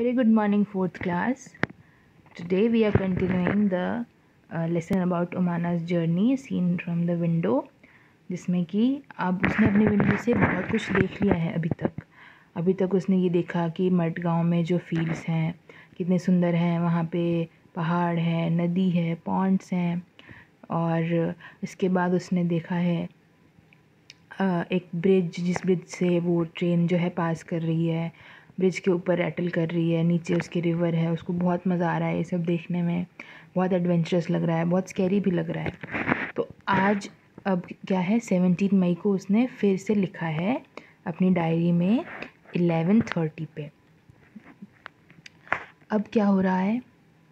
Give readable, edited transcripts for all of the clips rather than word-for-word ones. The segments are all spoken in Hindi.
Very good morning, fourth class. Today we are continuing the lesson about Umana's journey seen from the window, जिसमें कि अब उसने अपने विंडो से बहुत कुछ देख लिया है अभी तक उसने ये देखा कि मट गांव में जो फील्ड्स हैं कितने सुंदर हैं, वहाँ पे पहाड़ है, नदी है, पॉन्ड्स हैं। और इसके बाद उसने देखा है एक ब्रिज, जिस ब्रिज से वो ट्रेन जो है पास कर रही है, ब्रिज के ऊपर रैटल कर रही है, नीचे उसके रिवर है। उसको बहुत मज़ा आ रहा है ये सब देखने में, बहुत एडवेंचरस लग रहा है, बहुत स्कैरी भी लग रहा है। तो आज अब क्या है, 17 मई को उसने फिर से लिखा है अपनी डायरी में 11:30 पे। अब क्या हो रहा है,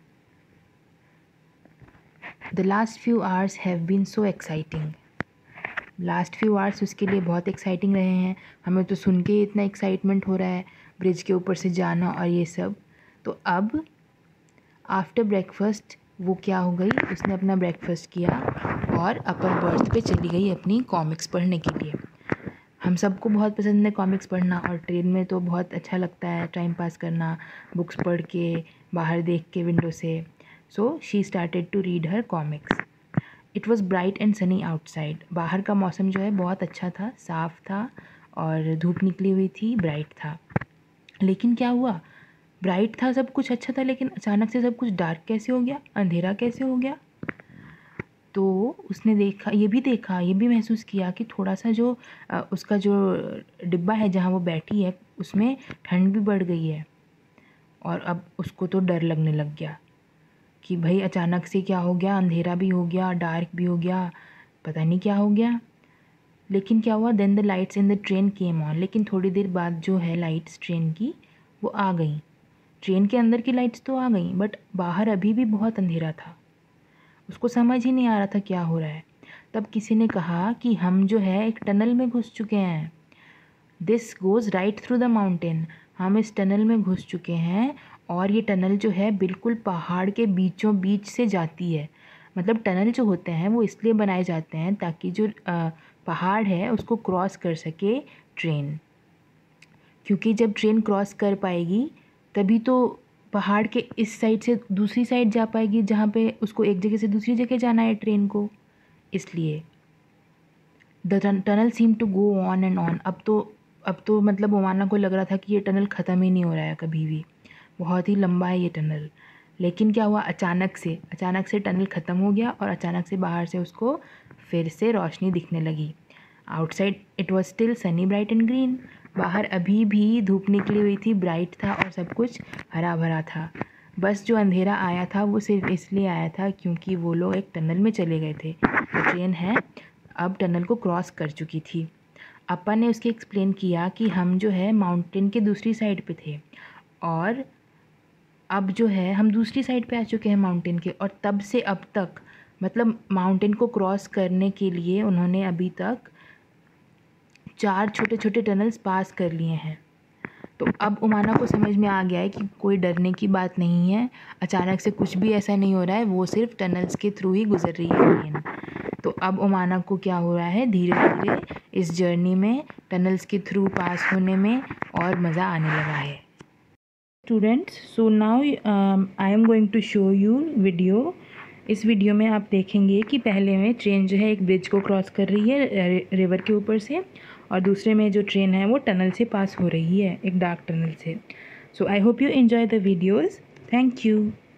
the last few hours have been so exciting. Last few hours उसके लिए बहुत एक्साइटिंग रहे हैं। हमें तो सुन के इतना एक्साइटमेंट हो रहा है, ब्रिज के ऊपर से जाना और ये सब। तो अब आफ्टर ब्रेकफास्ट वो क्या हो गई, उसने अपना ब्रेकफास्ट किया और अपर बर्थ पे चली गई अपनी कॉमिक्स पढ़ने के लिए। हम सबको बहुत पसंद है कॉमिक्स पढ़ना, और ट्रेन में तो बहुत अच्छा लगता है टाइम पास करना, बुक्स पढ़ के, बाहर देख के विंडो से। So she started to read her comics. It was bright and sunny outside. बाहर का मौसम जो है बहुत अच्छा था, साफ़ था और धूप निकली हुई थी, ब्राइट था। लेकिन क्या हुआ, ब्राइट था, सब कुछ अच्छा था, लेकिन अचानक से सब कुछ डार्क कैसे हो गया, अंधेरा कैसे हो गया। तो उसने देखा, ये भी महसूस किया कि थोड़ा सा जो उसका जो डिब्बा है जहाँ वो बैठी है उसमें ठंड भी बढ़ गई है। और अब उसको तो डर लगने लग गया कि भाई अचानक से क्या हो गया, अंधेरा भी हो गया, डार्क भी हो गया, पता नहीं क्या हो गया। लेकिन क्या हुआ, then the lights in the train came on. लेकिन थोड़ी देर बाद जो है लाइट्स ट्रेन की वो आ गई। ट्रेन के अंदर की लाइट्स तो आ गई, बट बाहर अभी भी बहुत अंधेरा था। उसको समझ ही नहीं आ रहा था क्या हो रहा है। तब किसी ने कहा कि हम जो है एक टनल में घुस चुके हैं। This goes right through the mountain. हम इस टनल में घुस चुके हैं और ये टनल जो है बिल्कुल पहाड़ के बीचों बीच से जाती है। मतलब टनल जो होते हैं वो इसलिए बनाए जाते हैं ताकि जो पहाड़ है उसको क्रॉस कर सके ट्रेन, क्योंकि जब ट्रेन क्रॉस कर पाएगी तभी तो पहाड़ के इस साइड से दूसरी साइड जा पाएगी, जहाँ पे उसको एक जगह से दूसरी जगह जाना है ट्रेन को। इसलिए the tunnel seem to go on and on. अब तो मतलब ओमाना को लग रहा था कि ये टनल ख़त्म ही नहीं हो रहा है कभी भी, बहुत ही लंबा है ये टनल। लेकिन क्या हुआ, अचानक से टनल ख़त्म हो गया और अचानक से बाहर से उसको फिर से रोशनी दिखने लगी। Outside it was still sunny, bright and green. बाहर अभी भी धूप निकली हुई थी, ब्राइट था और सब कुछ हरा भरा था। बस जो अंधेरा आया था वो सिर्फ इसलिए आया था क्योंकि वो लोग एक टनल में चले गए थे। तो ट्रेन है अब टनल को क्रॉस कर चुकी थी। अपा ने उसके एक्सप्लेन किया कि हम जो है माउंटेन के दूसरी साइड पे थे और अब जो है हम दूसरी साइड पे आ चुके हैं माउंटेन के। और तब से अब तक, मतलब माउंटेन को क्रॉस करने के लिए उन्होंने अभी तक 4 छोटे छोटे टनल्स पास कर लिए हैं। तो अब उमाना को समझ में आ गया है कि कोई डरने की बात नहीं है, अचानक से कुछ भी ऐसा नहीं हो रहा है, वो सिर्फ टनल्स के थ्रू ही गुजर रही है ट्रेन। तो अब उमाना को क्या हो रहा है, धीरे धीरे इस जर्नी में टनल्स के थ्रू पास होने में और मज़ा आने लगा है। Students, so now I am going to show you video. इस वीडियो में आप देखेंगे कि पहले में ट्रेन जो है एक ब्रिज को क्रॉस कर रही है रिवर के ऊपर से, और दूसरे में जो ट्रेन है वो टनल से पास हो रही है, एक डार्क टनल से। So I hope you enjoy the videos. Thank you.